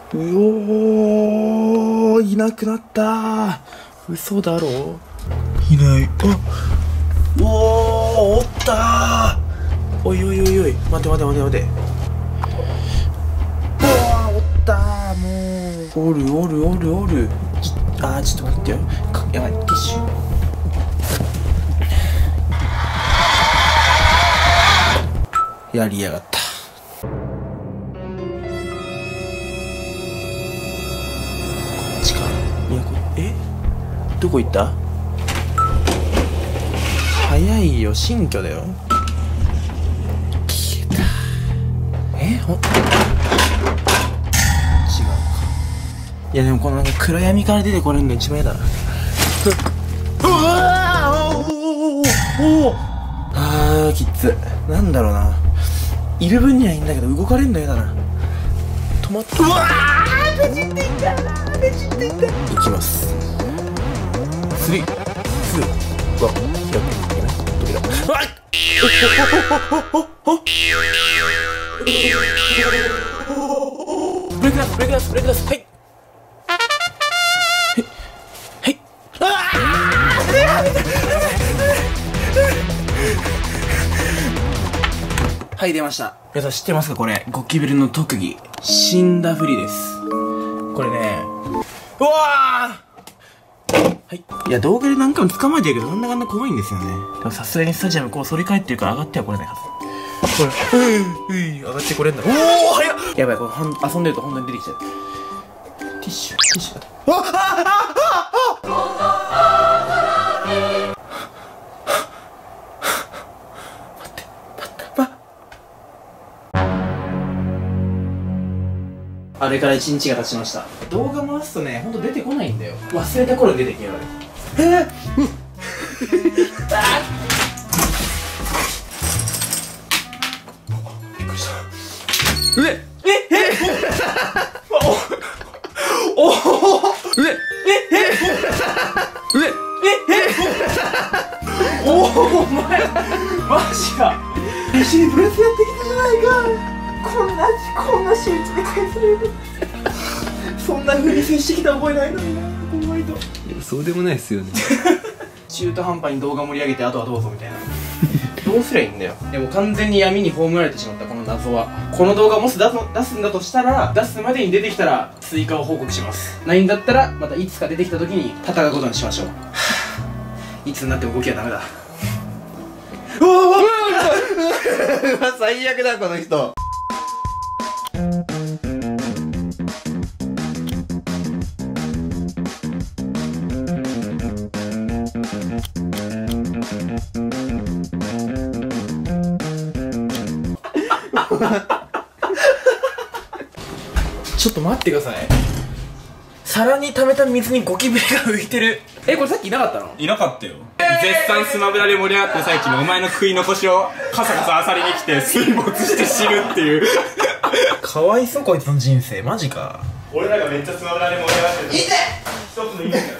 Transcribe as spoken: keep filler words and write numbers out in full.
うおー、いなくなったー。嘘だろ。いない。あ、おー、おったー。おいおいおいおい、待て待て待て待て。おー、おったー。もうおるおるおるおる。あー、ちょっと待ってよ。やばい、ティッシュ。やりやがった。こっちか。いや、これ、え、どこ行った？早いよ、新居だよ。消えた。え、ほん、違うか。いやでもこのなんか暗闇から出てこれるの一番嫌だな。うわー、おーおーおー、あー、きつ。なんだろうな、いる分にはいいんだけど動かれんの嫌だな。止まった。うわー、ねじっていったな、ねじっていった。いきます。スリー、ツー、ワン、やっていけない。扉。うわっ、ブレイクダンス、ブレイクダンス、ブレイクダンス、はい。はい。ああ、はい、出ました。皆さん知ってますかこれ。ゴキブリの特技。死んだふりです。これね。うわー、はい。いや、動画で何回も捕まえてるけど、なんだかんだ怖いんですよね。でもさすがにスタジアムこう反り返ってるから上がってはこれないはず。これ、うん、うん、上がってこれんだ。おー、早っ。やばい、これほん、遊んでると本当に出てきちゃう。ティッシュ、ティッシュが。あっ、あっ、あっ、あっ、あれから一日が経ちました。動画回すとね、ほんと出てこないんだよ。忘れた頃に出てきやがる。えー、うん、あー、びっくりした。うえ、え、え、お、お、お、うえ、え、え、うえ、え、え、お、お前、マジか。一緒にブレスやってきたじゃないか。こんな、こんな仕打ちで返される。そんな風に接してきた覚えないのにな、怖いと。 そうでもないですよね。 中途半端に動画盛り上げてあとはどうぞみたいな。どうすりゃいいんだよ。でも完全に闇に葬られてしまったこの謎は。この動画もし出す、出すんだとしたら、出すまでに出てきたら追加を報告します。ないんだったらまたいつか出てきた時に戦うことにしましょう。いつになっても動きはダメだ。うわうわうわ、最悪だこの人。 ちょっと待ってください。皿に溜めた水にゴキブリが浮いてる。え、これさっきいなかったの？ いなかったよ。絶賛スマブラで盛り上がった最中にお前の食い残しをカサカサあさりに来て水没して死ぬっていう。 かわいそうこいつの人生マジか。 俺らがめっちゃスマブラで盛り上がってる。いて！一つの意味だよ。